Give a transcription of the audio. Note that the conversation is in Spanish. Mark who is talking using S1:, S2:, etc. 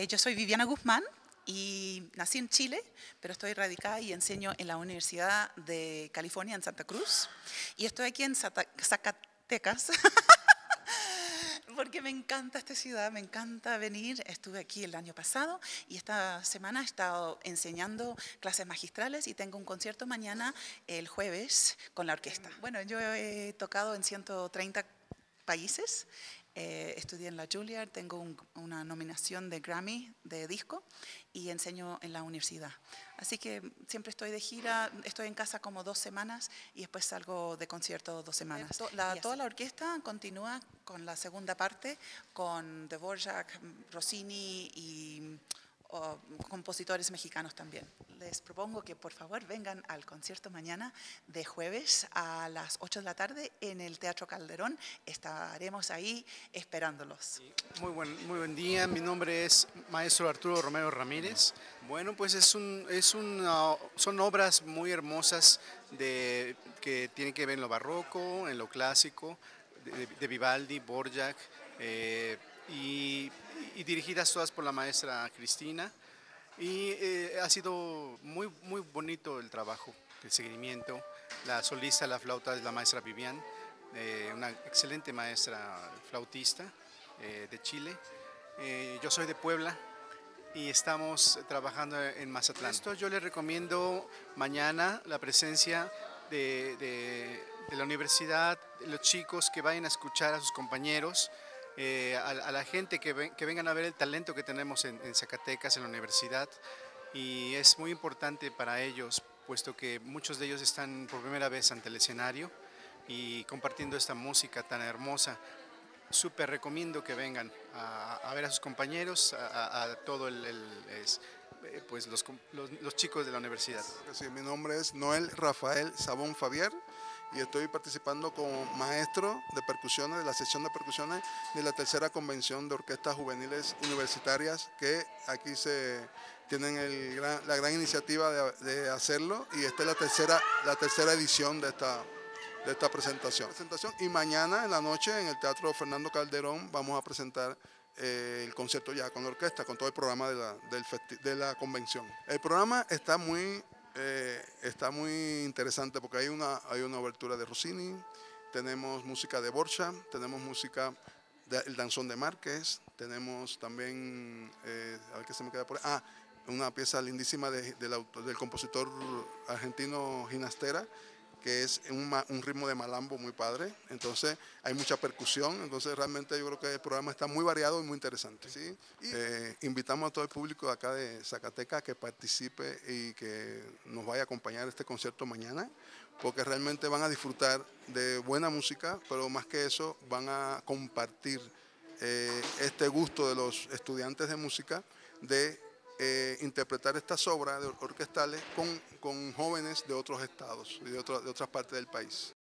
S1: Yo soy Viviana Guzmán y nací en Chile, pero estoy radicada y enseño en la Universidad de California en Santa Cruz. Y estoy aquí en Zacatecas porque me encanta esta ciudad, me encanta venir. Estuve aquí el año pasado y esta semana he estado enseñando clases magistrales y tengo un concierto mañana, el jueves, con la orquesta. Bueno, yo he tocado en 130 países. Estudié en la Juilliard, tengo una nominación de Grammy de disco y enseño en la universidad. Así que siempre estoy de gira, estoy en casa como 2 semanas y después salgo de concierto 2 semanas. Toda la orquesta continúa con la segunda parte, con Dvorak, Rossini y compositores mexicanos también. Les propongo que por favor vengan al concierto mañana de jueves a las 8 de la tarde en el Teatro Calderón. Estaremos ahí esperándolos.
S2: Muy buen día, mi nombre es maestro Arturo Romero Ramírez. Bueno, pues son obras muy hermosas que tienen que ver en lo barroco, en lo clásico, de Vivaldi, Dvorak, y dirigidas todas por la maestra Cristina. Y ha sido muy bonito el trabajo, el seguimiento. La solista, la flauta es la maestra Vivian, una excelente maestra flautista de Chile. Yo soy de Puebla y estamos trabajando en Mazatlán. Esto yo les recomiendo mañana la presencia de la universidad, de los chicos que vayan a escuchar a sus compañeros, a la gente que vengan a ver el talento que tenemos en Zacatecas, en la universidad, y es muy importante para ellos, puesto que muchos de ellos están por primera vez ante el escenario y compartiendo esta música tan hermosa. Súper recomiendo que vengan a ver a sus compañeros, a todo pues los chicos de la universidad.
S3: Sí, mi nombre es Noel Rafael Sabón Fabier y estoy participando como maestro de percusiones de la sección de percusiones de la tercera convención de orquestas juveniles universitarias, que aquí se tienen la gran iniciativa de hacerlo, y esta es la tercera edición de esta presentación. Y mañana en la noche en el Teatro Fernando Calderón vamos a presentar el concierto ya con la orquesta, con todo el programa de la convención. El programa está muy interesante porque hay una obertura de Rossini, tenemos música de Borcha, tenemos música del danzón de Márquez, tenemos también, a ver qué se me queda por ahí, una pieza lindísima del compositor argentino Ginastera, que es un ritmo de malambo muy padre. Entonces hay mucha percusión, entonces realmente yo creo que el programa está muy variado y muy interesante, ¿sí? Y invitamos a todo el público de acá de Zacatecas que participe y que nos vaya a acompañar a este concierto mañana, porque realmente van a disfrutar de buena música, pero más que eso van a compartir este gusto de los estudiantes de música de interpretar estas obras orquestales con jóvenes de otros estados y de otras partes del país.